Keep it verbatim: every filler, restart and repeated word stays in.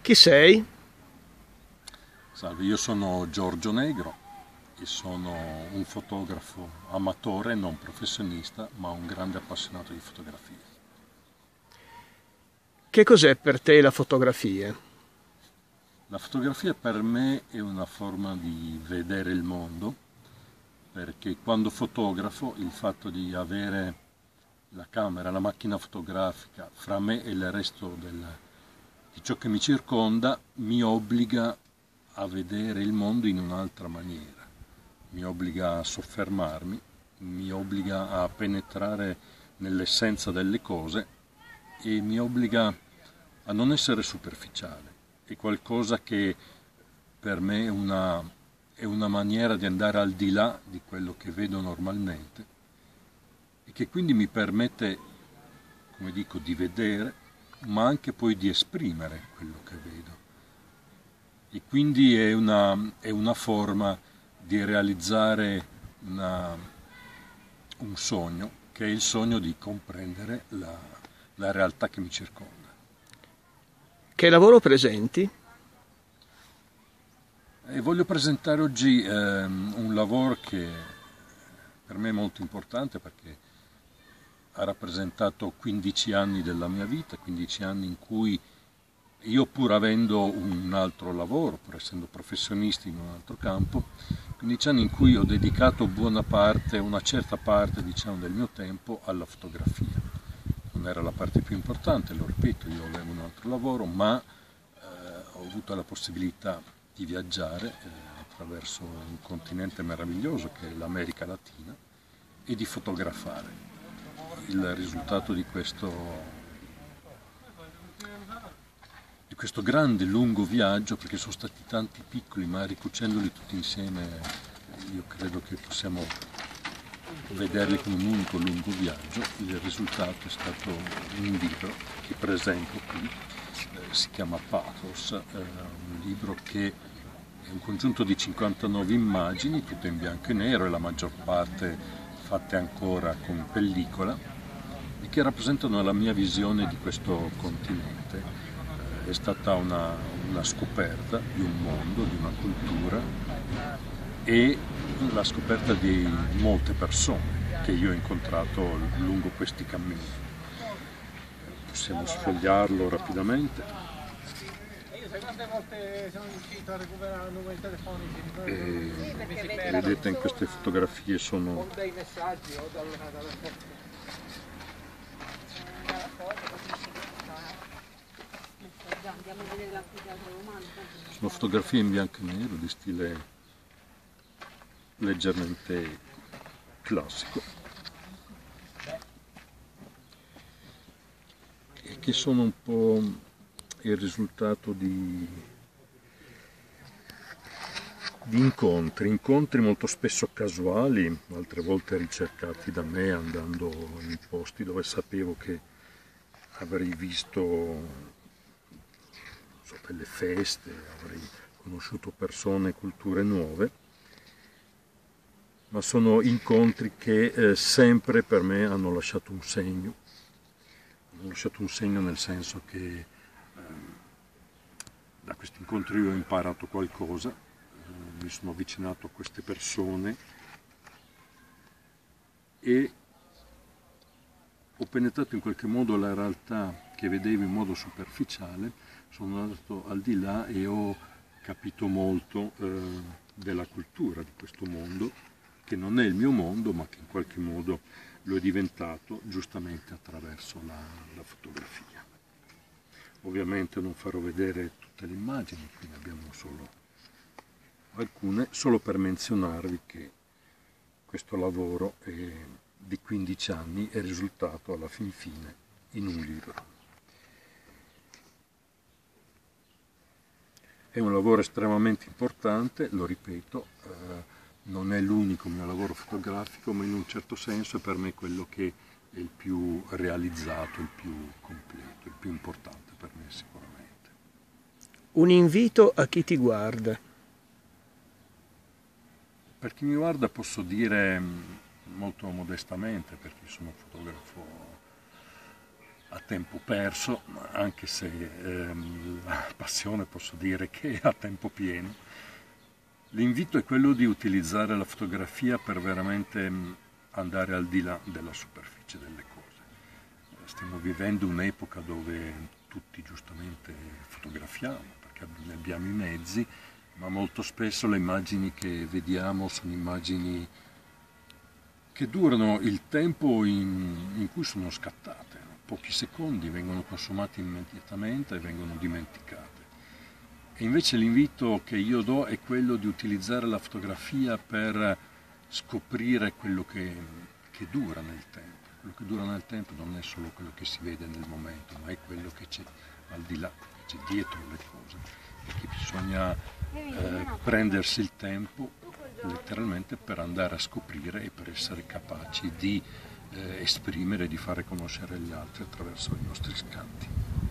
Chi sei? Salve, io sono Giorgio Negro e sono un fotografo amatore, non professionista, ma un grande appassionato di fotografia. Che cos'è per te la fotografia? La fotografia per me è una forma di vedere il mondo, perché quando fotografo il fatto di avere la camera, la macchina fotografica fra me e il resto del, di ciò che mi circonda mi obbliga a vedere il mondo in un'altra maniera, mi obbliga a soffermarmi, mi obbliga a penetrare nell'essenza delle cose e mi obbliga a non essere superficiale. È qualcosa che per me è una, è una maniera di andare al di là di quello che vedo normalmente e che quindi mi permette, come dico, di vedere, ma anche poi di esprimere quello che vedo. E quindi è una, è una forma di realizzare una, un sogno, che è il sogno di comprendere la, la realtà che mi circonda. Che lavoro presenti? E voglio presentare oggi ehm, un lavoro che per me è molto importante perché ha rappresentato quindici anni della mia vita, quindici anni in cui io, pur avendo un altro lavoro, pur essendo professionista in un altro campo, quindici anni in cui ho dedicato buona parte, una certa parte, diciamo, del mio tempo alla fotografia. Non era la parte più importante, lo ripeto, io avevo un altro lavoro, ma eh, ho avuto la possibilità di viaggiare eh, attraverso un continente meraviglioso che è l'America Latina e di fotografare. Il risultato di questo di questo grande lungo viaggio, perché sono stati tanti piccoli, ma ricucendoli tutti insieme io credo che possiamo vederli come un unico lungo viaggio. Il risultato è stato un libro che presento qui, eh, si chiama Pathos, eh, un libro che è un congiunto di cinquantanove immagini, tutte in bianco e nero e la maggior parte fatte ancora con pellicola, e che rappresentano la mia visione di questo continente. È stata una, una scoperta di un mondo, di una cultura e la scoperta di molte persone che io ho incontrato lungo questi cammini. Possiamo sfogliarlo rapidamente. E vedete, in queste fotografie sono sono fotografie in bianco e nero di stile leggermente classico e che sono un po' il risultato di, di incontri, incontri molto spesso casuali, altre volte ricercati da me andando in posti dove sapevo che avrei visto so, delle feste, avrei conosciuto persone, culture nuove, ma sono incontri che eh, sempre per me hanno lasciato un segno, hanno lasciato un segno nel senso che eh, da questi incontri io ho imparato qualcosa, eh, mi sono avvicinato a queste persone e ho penetrato in qualche modo la realtà che vedevo in modo superficiale, sono andato al di là e ho capito molto eh, della cultura di questo mondo, che non è il mio mondo, ma che in qualche modo lo è diventato giustamente attraverso la, la fotografia. Ovviamente non farò vedere tutte le immagini, qui ne abbiamo solo alcune, solo per menzionarvi che questo lavoro è di quindici anni è risultato alla fin fine in un libro. È un lavoro estremamente importante, lo ripeto, eh, non è l'unico mio lavoro fotografico, ma in un certo senso è per me quello che è il più realizzato, il più completo, il più importante per me sicuramente. Un invito a chi ti guarda. Per chi mi guarda posso dire molto modestamente, perché sono un fotografo a tempo perso, anche se ehm, la passione posso dire che è a tempo pieno. L'invito è quello di utilizzare la fotografia per veramente andare al di là della superficie delle cose. Stiamo vivendo un'epoca dove tutti giustamente fotografiamo perché ne abbiamo i mezzi, ma molto spesso le immagini che vediamo sono immagini che durano il tempo in, in cui sono scattate. Pochi secondi, vengono consumati immediatamente e vengono dimenticate. E invece l'invito che io do è quello di utilizzare la fotografia per scoprire quello che, che dura nel tempo. Quello che dura nel tempo non è solo quello che si vede nel momento, ma è quello che c'è al di là, che c'è dietro le cose. Perché bisogna eh, prendersi il tempo letteralmente per andare a scoprire e per essere capaci di eh, esprimere e di fare conoscere gli altri attraverso i nostri scatti.